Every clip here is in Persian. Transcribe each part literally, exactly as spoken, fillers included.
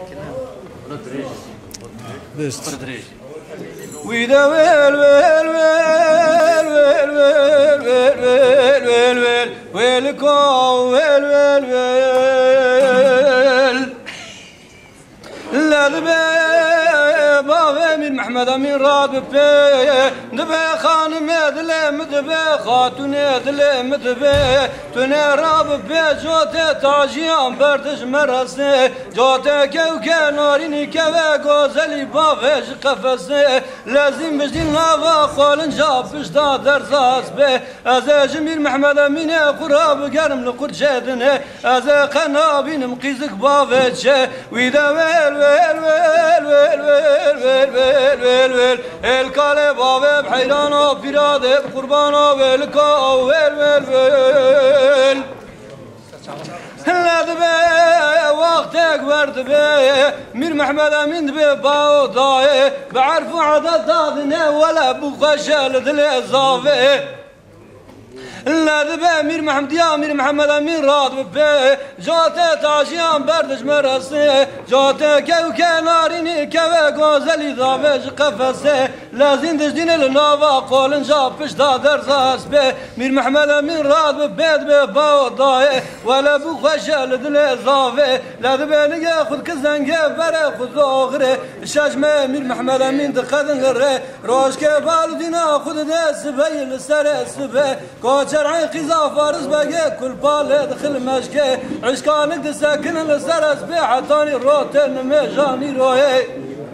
وإذا ويل ويل ويل ويل ويل ويل ويل ويل ويلكم ويل ويل ويل لا ذبي بابا من محمد من راد ببي ذبي خان مدلم ذبي خاتون دلم ذبي تنا راب ببي جوت تاجيان بردش مرسي جوت كوكا ناريني كوا غزلي بافش قفصي لازم بجدين لافا خولن جابش دا درزاس بي از جميل محمد من قراب قرم لقر جدني از قنابين مقيزك بافش وإذا ويل ويل ويل ويل ويل ويل ويل ويل ويل الكالي بابا بحيرانو بيرادي بقربانو ويلكو ويل ويل ويل لا دبي وقتك ورد بي مير محمد امين دبي باو ضاي بعرفو عدد دادنا ولا بخشل دلي صافي لا ذبي مير محمد يا مير محمد امين راد ببي جوتي تاجيان بردش مرسي جوتي كوكا ناريني كوا غزلي ضافش قفصي لازم تجدين النوفا قولن جابش دا درزاس بي مير محمد امين راد ببي دبي باو ضاي ولا بو خشل دلي صافي لا ذبي نجا خذ كزنقه برا خذ اغري شاجمه مير محمد امين دقدن غري روش كبالو دينا خذ داس بي السر سبي شرعي قزا فارس بقى كل بال دخل مشكي عشقانك تسكن السرس بحطاني روتن مجاني روي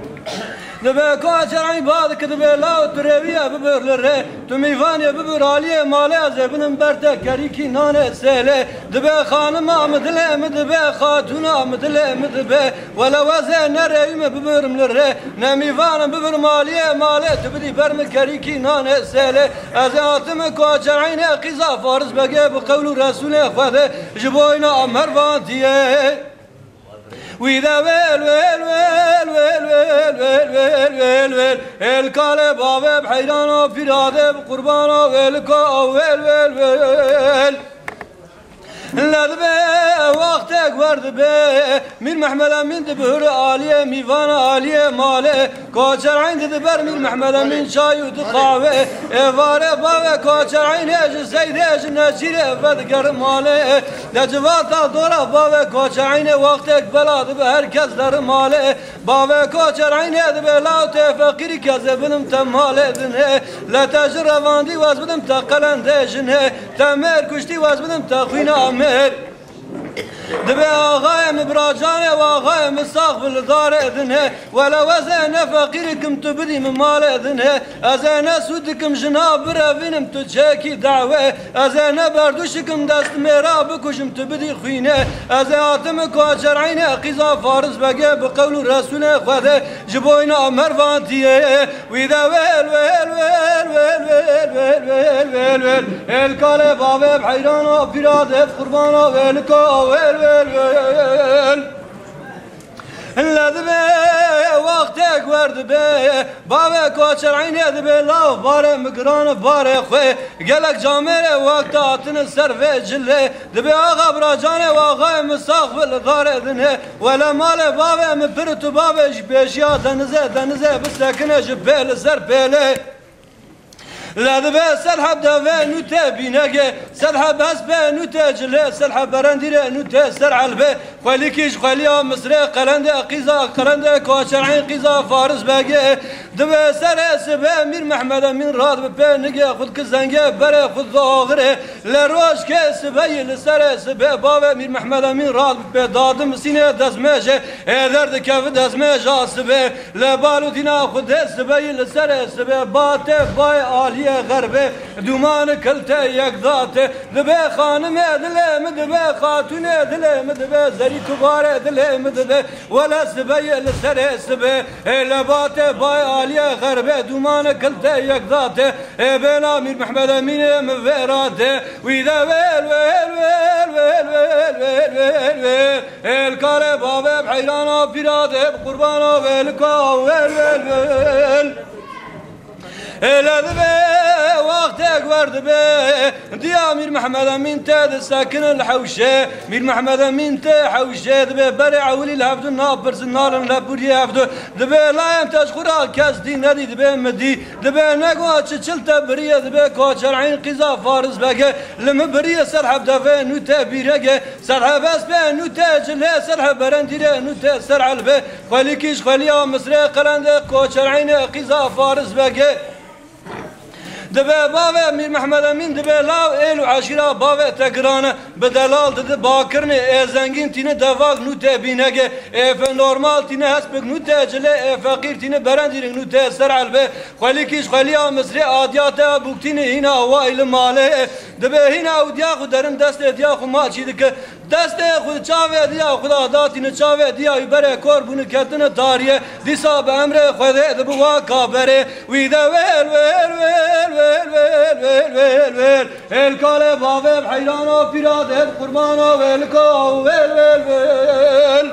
دبكو شرعي بادك دبي لا تربيه ببر لره تميفاني ببر عليه مالي زبن برته كريكي نانه سهله دبي خانم مدله مدبي خاتونا مدله مدبي ولا وزن ريم ببر ملره نميفان ببر مالي مالي تبدي برم كريكي نانه سهله ازاتم كو شرعين قزا فارس بقى بقول رسول خده جبوينا مروانتيه وإذا ويل ويل ويل ويل ويل ويل ويل ويل ويل الكالي بابا بحيرانو بيرادي بقربانو ويلكو ويل ويل ويل لا ذبي وقتك ورد بي مير محمد امين دبهر عالية ميفان عالية مالي كوشر عين دبر مير محمد امين شايو دقاوي افاري بابا كوشر عين ايش سيد ايش نشير فدقر مالي نجواتا دورا بابا كوشر عين وقتك بلاد بهركز در مالي بابا كوشر عين دبي لاو تفقيري كذبنم تمالي دنه لا تجر واندي وازبدم تقلن دجنه تمر كشتي وازبدم تخوينا مر دبي آغاي مبراجاني وآغاي مستقبل دار اذنه ولا وزن فقيركم تبدي من مال اذنه ازانا سودكم جناب رافينم تجاكي دعوه ازانا بردوشكم دست ميرا بكشم تبدي خوينه ازاتمك وشرعين قزا فارس بقى بقول رسول خده جبوينا مروانتيه وإذا ويل ويل ويل ويل ويل ويل ويل ويل ويل الكالي بابا بحيرانو بيرادي بقربانو ويلكو ويل ويل ويل لا ذبي وقتك ورد بي بابا كوشر عيني ذبي لا باري مقران باري خوي قالك جاميري وقت عطن السر في جلي ذبي آغا براجاني واغا مستقبل دار اذنه ولا مالي بابا مبرتو بابا جبيشيا دنزه دنزه بسلكنه جبيل السر بيلي لا ذبي سلحب دافع نوتا بيناقي سلحب هسبه نوتا جلي سلحب برندير نوتا سرع البي خليكيش خليا مصري قلنده قيزا قلنده كوشرعين قيزا فارس باقي ذبي سر سبه مير محمد من راد ببي نقي خذ كزنقه بري خذ ظاغري لروش كي سبي لسر سبه بابا مير محمد من راد ببي دادم سينه دزماجه درد كف دزماجه سبه لبالو دينا خذ سبي لسر سبه باتي باي آلي غربه دومان كلته یک ذاته ذبه خانم دله مدبه خاتون دله مدبه زری کبار دله مدبه ولا سبه لسر سبه لباته باي عالیه غربه دومان كلته یک ذاته بلا مير محمد امين مفراته وإذا ويل ويل ويل ويل ويل ويل ويل ويل الكار بابا بحيرانه بيراده بقربانه ويلكو ويل ويل ويل إلا دبي وقتك ورد بي ديا مير محمد أمين تاد ساكن الحوشة مير محمد أمين تا حوشة دبي برع ولي الهفد النابر سنار لبوري هفد دبي لا يمتاز خورا كاس دي ندي دبي مدي دبي نقوى تشلتا بريا دبي كوتشر عين قزا فارس بقى لما بريا سرحب دفا نوتا بيرقى سرحب اسبا نوتا جلها سرحب برنديرا نوتا سرع البي خليكيش خليا مصري قرند كوتشر عين قزا فارس بقى دبي بابا مير محمد أمين دبي لاو إلو عشيرة بابا تقرانة بدلال دد باكرني زنگين تينا دفاق نوتا بيناقه إف نورمال تينا هسبك نوتا جلي إف فقير تينا برانديرك نوتا سرع البي خليكيش خليا مصري آدياتا بوكتيني هنا هوائل ماله دبي هنا ودياخو درن دست دياخو ما چيدك دست خود چاوه دیا خدا داتین چاوه دیا بره کار بونه کتن داریه دیسا به امر خدا دبوا کابره ویدا ویل ویل ویل ویل ویل ویل ویل ال کاله باوه حیرانا پیراده قربانا ویل کو ویل ویل ویل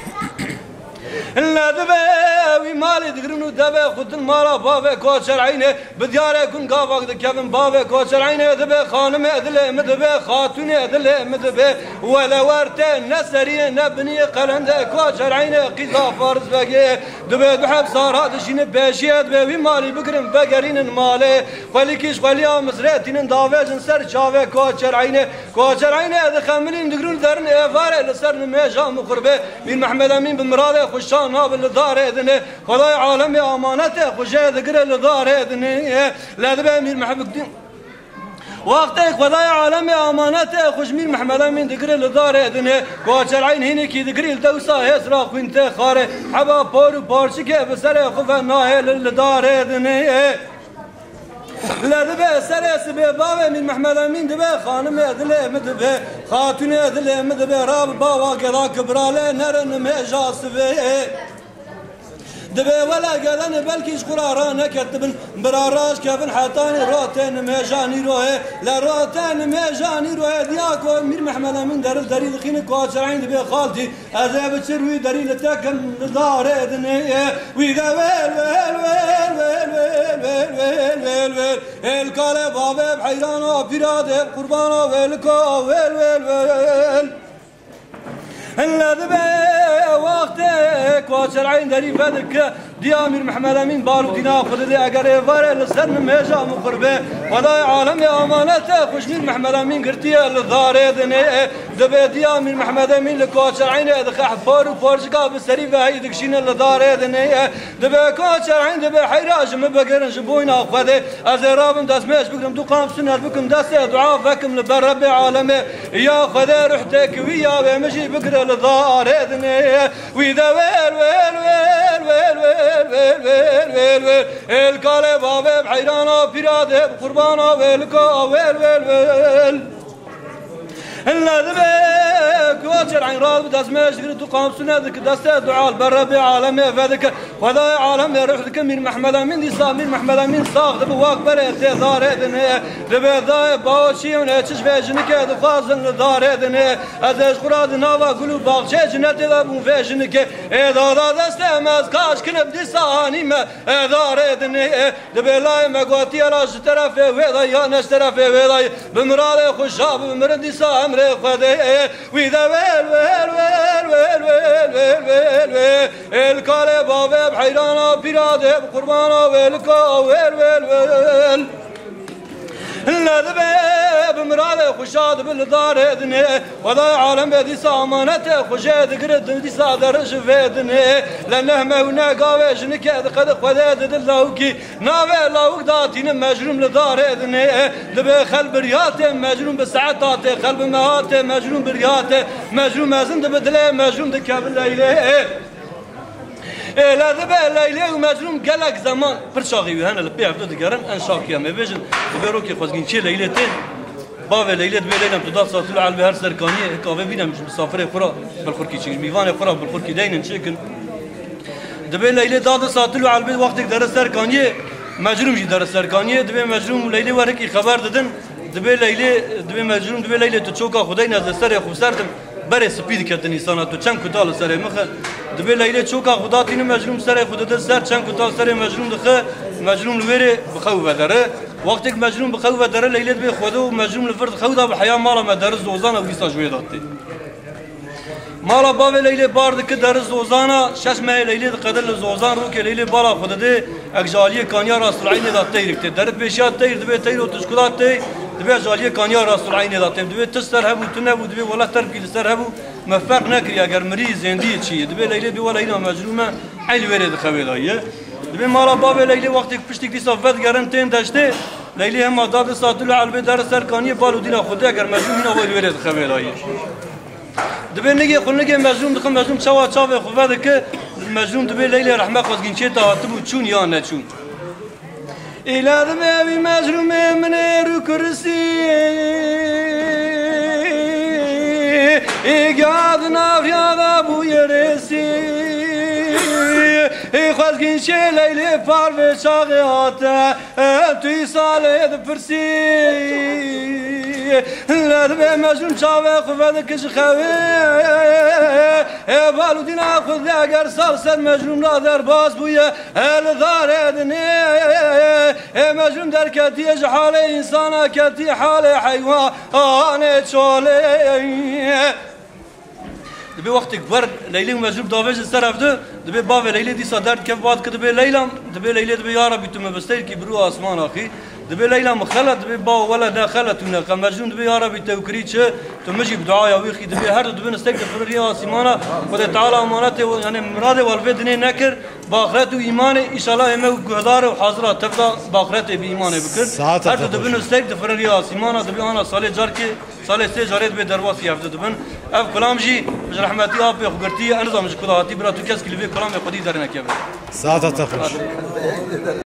لا دبي وي مالي دقرنو دبي خد المالا بابا كوتشر عينه بدياره كن قافق دكفن بابا كوتشر عينه دبي خانم ادله مدبي خاتون ادله مدبي ولا ورته نسري نبني قلند كوتشر عينه قيزا فارس بقي دبي بحب صار هذا شين باشيات بي مالي بقرن بقرين مالي خليكيش خليا مزراتين دافجن سر شاوه كوتشر عينه كوتشر عينه دخملين دقرون درن افاره لسر ميجا مخربه من محمد امين بمراده خوشان هاب الدار اذنه خداي عالمي امانته خوشه ذكر الدار اذنه لا دبي امير محمد وقتك خداي عالمي امانته خوش مير محمد امين ذكر الدار اذنه كوتشر عين هنا كي ذكر الدوسا هسرا وانت خاره حبا بور بورشكه بسر خفنا الدار اذنه لا دبي سرس بابا من محمد امين دبي خانم ادله مدبي خاتون ادله مدبي راب بابا كذا كبراله نرن مجاسبه دبي ولا قالن بلكي شقرارانا كتبن براراش كفن حطاني روتين ميجاني روه لا روتين ميجاني روه دياكو مير محمد امين در دري خين كوتشرين دبي خالتي اذا بتشروي دري لتكن دار ادني ويدا ويل ويل ويل ويل ويل ويل ويل ويل الكاله بابا بحيرانه بيراده قربانه ويلكو ويل ويل ويل هلا دبي وقتك كوتشر عين دري فدك ديامير محمد امين بارو دينا خذ لي اقر فار لسن ميجا مقربه خداي عالمي امانته خوشمير محمد امين قرتي الدار دني دبي ديامير محمد امين لكوتشر عين دخ حفار وفرشقا بسري فهي دكشين الدار دني دبي كوتشر عين دبي حيراج مبقرن جبوينا خذ ازرابم دسمش بكم دقام سنر بكم دس دعاء فكم لبرب عالمي يا خذ رحتك ويا بمشي بكر الدار دني ويدا ويل ويل ويل ويل ويل ويل ويل ويل ويل الكاله بابا بحيرانا بيراده قربانا ويلكو ويل ويل ويل هلا دبي كوتشر عين راد بدسمش قلت قام سنادك دست دعاء بربي عالمي فدك وذا عالمي روحك من محمد امين دي صامين محمد امين صاغ دبي واق بريت دار اذن دبي ذا باوشي ونتش فيجنك دفازن دار اذن ازش قراد نوا قلوب باغشي جنت ابو فيجنك اذا دست ماز كاش كنب دي صاني ما دار اذن دبي لا ما قوتي راج طرف وذا يا نش طرف وذا بمرال خشاب بمردي صام امر خدي ويدا ويل ويل ويل ويل ويل ويل ويل ويل الكاله بابا بحيرانا بيراده بقربانا ويلكو ويل ويل ويل لا ذباب مراله خشاد بالدار اذني وضع عالم بدي سامانته خشاد قرد دي صادر شفيدني لانه ما هنا قاوش نكاد قد خداد دلوكي ناوي لوك داتين مجروم لدار اذني دبي خلب رياته مجروم بساعاته قلب مهاته مجروم برياته مجروم ازن بدله مجروم دكاب الليله لا ذبح ليلة ومجنون قلق زمان برشاقي وهنا اللي بيعرفوا تقرن أن شاقيا ما بيجن بيروكي خزقين شيء ليلتين بابا ليلة بيلنا بتضاف صوتلو على البهار سركانية كافي بينا مش مسافرة فرا بالخوركي شيء ميفان فرا بالخوركي داين نشكن دبي ليلة داد صوتلو على البيت وقتك درس سركانية مجنون جي درس سركانية دبي مجنون ليلة وركي خبر ددن دبي ليلة دبي مجنون دبي ليلة تشوكا خدينا زسر خسرتم بري سبيد كتني سنة تو چند كتال سر مخ دبي ليلة شوكا خدا تين مجنون سر خدا ده سر چند كتال سر مجنون دخه مجنون الويري بخوفه دره وقتك مجنون بخوفه دره ليلة بي خودو مجنون الفرد خوده بحياة مالا مدرس زوزانا وديسا جوي داتي مالا بابي ليلة بارد كدرس زوزانا شش ماهي ليلة قدر لزوزان روكي ليلة بالا خود دي اكجالية كانيا راس العين دا تيرك تي درد بيشات تير دبي تير وتشكلات تي دبي اكجالية كانيا راس العين دا تي دبي تستر هبو تنبو دبي ولا تركي لسر هبو مفرق نكري اگر مريض زندي تشي دبي ليلة بي ولا هنا مجنونة عيل ويرد خويلايه دبي مالا بابي ليلة وقتك پشتك دي صفت گرن تين داشته ليلة هم داد ساتلو علبي در سركانية بالو دينا خود اگر مجنون هنا ويل ويرد خويلايه دبي نجي قل نجي مجنون دخل مجنون شوا شافه خوفه که مجنون دبي ليلة رحمة خزگين چه تهاتبو چون یا نچون إلى دبي مجنون من رو كرسي إيقاد نافيا دابو يرسي خزگين چه ليلة فار و شاقي هاته توي ساله دفرسي لا دبي مجنون شافه خوفه كش خوي بالو دينا خذ اگر سال سر مجنون را در باز بويا هل دار ادني مجنون در كتي حال انسان كتي حال حيوان تشولي دبي وقتك برد ليلى مجنون دافج السرف ده دبي باب ليلى دي صدر كيف بعد كدبي ليلى دبي ليلى دبي يا ربي تم بستير كي برو اسمان اخي دبي ليلى مخلت دبي با ولا دخلت هنا مجنون دبي يا ربي توكريتش تمشي بدعاء يا ويخي دبي هر دبي نستك فريا اسمانا خد تعالى امانته يعني مراد والفدني نكر باخرته ايمان ان شاء الله هم قدار وحاضره تبدا باخرته بايمان بكر هر دبي نستك فريا اسمانا دبي انا صالح جاركي صالح سي جاريت به درواس يافد دبن اف كلام جي رحمتي اب خبرتي انا زعما كذا برا تو كاس كلي كلام قدي درنا كيف ساعه تخرج